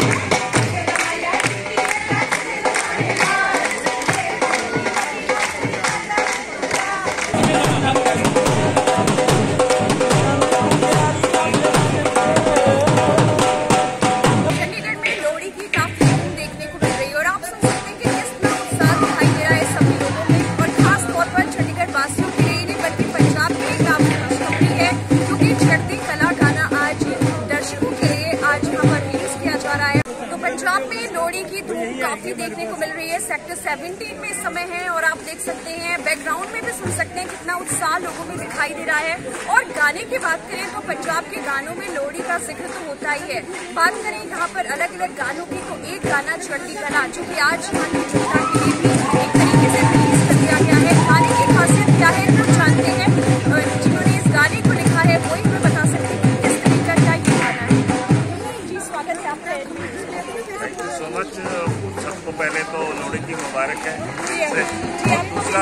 पंजाब में लोहड़ी की धूम काफी देखने को मिल रही है। सेक्टर 17 में इस समय है और आप देख सकते हैं, बैकग्राउंड में भी सुन सकते हैं कितना उत्साह लोगों में दिखाई दे रहा है। और गाने की बात करें तो पंजाब के गानों में लोहड़ी का जिक्र तो होता ही है। बात करें यहाँ पर अलग अलग गानों की तो एक गाना चढ़ती कला जो कि आज यहाँ की जनता के लिए भी एक तरीके से रिलीज कर दिया गया है। गाने की खासियत क्या है हम जानते हैं, जिन्होंने इस गाने को लिखा है वही हमें बता सकते हैं किस तरीके का ये गाना है। जी स्वागत है आपका। Thank you so much. सबको पहले तो लोहड़ी की मुबारक है। दूसरा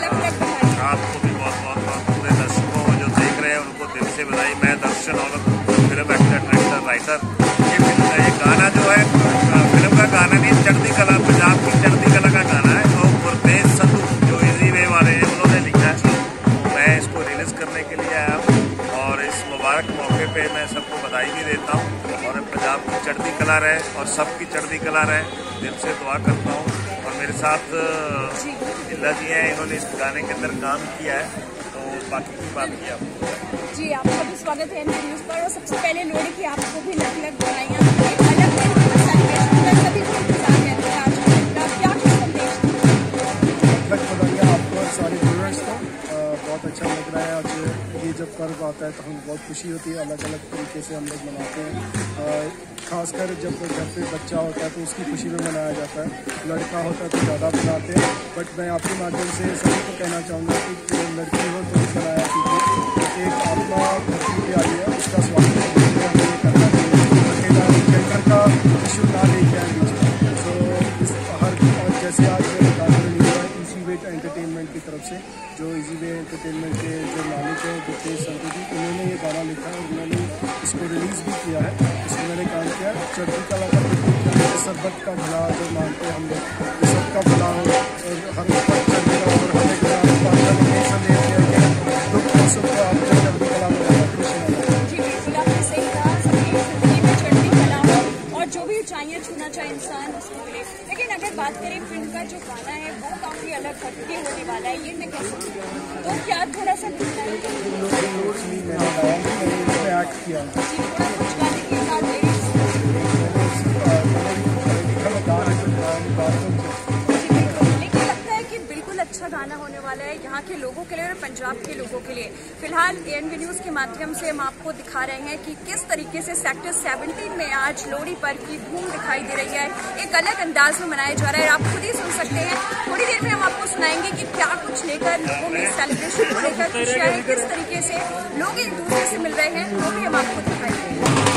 आपको भी बहुत बहुत बहुत पूरे दर्शकों जो देख रहे हैं उनको दिल से बधाई। मैं Darshan Aulakh, film actor, director, writer. ये गाना जो है फिल्म का गाना नहीं, चढ़ती कला, पंजाब की चढ़ती कला का गाना है। और गुरतेज संधू जो इजी वे वाले हैं उन्होंने लिखा है। मैं इसको रिलीज करने के लिए आया हूँ और इस मुबारक मौके पे मैं सबको बधाई भी देता हूँ। और पंजाब की चढ़ती कला रहे और सबकी चढ़ती कला रहे, दिल से दुआ करता हूँ। और मेरे साथ इल्ला जी हैं, इन्होंने इस गाने के अंदर काम किया है, तो बाकी की बात किया जी। आपका भी स्वागत है एनके न्यूज़ पर। और सबसे पहले लोहड़ी की आपको भी अलग अलग बधाइयाँ। एक अलग सेलिब्रेशन सभी को इंतजार रहता है। आज क्या संदेश बधाइयाँ आपको और सारे व्यूअर्स को। बहुत अच्छा लग रहा है आज ये जब पर्व आता है तो हमें बहुत खुशी होती है। अलग अलग तरीके से हम लोग मनाते हैं। खासकर जब घर पे बच्चा होता है तो उसकी खुशी में मनाया जाता है। लड़का होता है तो ज़्यादा मनाते हैं। बट मैं आपके माध्यम से सभी को कहना चाहूँगा कि लड़की हो तो मनाया कीजिए। एक आत्मा धरती पे आई है, उसका स्वागत हमें करना चाहिए। जेंडर का इशू ना लेके आए बीच। तो हर जैसे आज गाना रिलीज हुआ है इजी वे एंटरटेनमेंट की तरफ से, जो इजी वे एंटरटेनमेंट के जो मालिक हैं गुरतेज संधू जी, उन्होंने ये गाना लिखा है और उन्होंने इसको रिलीज़ भी किया है। इसमें मैंने काम किया चढ़ती कला का सरबत का भला जो मानते हैं हम लोग, सबका भला हो और हर चढ़ेगा और हमें संदेश दिया गया दुख सुख को आप चढ़ती कला में जी बिल्कुल आपने सही कहा। सबकी जिंदगी में चढ़ती कला हो और जो भी ऊंचाइयां छूना चाहे इंसान उसको मिले। लेकिन अगर बात करें फिल्म का जो गाना है वो काफी अलग हटके होने वाला है, ये मैं कह सकती हूँ। तो क्या थोड़ा सा दिखता है एक्ट किया जी, थोड़ा कुछ गाने के साथ लेकिन लगता है कि बिल्कुल अच्छा गाना होने वाला है यहाँ के लोगों के लिए और पंजाब के लोगों के लिए। फिलहाल एनके न्यूज़ के माध्यम से हम आपको दिखा रहे हैं कि किस तरीके से सेक्टर 17 में आज लोहड़ी पर्व की धूम दिखाई दे रही है। एक अलग अंदाज में मनाया जा रहा है। आप खुद ही सुन सकते हैं। थोड़ी देर में हम आपको सुनाएंगे कि क्या कुछ लेकर लोगों में सेलिब्रेशन को लेकर खुशियाँ है, किस तरीके से लोग एक दूसरे से मिल रहे हैं, वो भी हम आपको दिखाएंगे।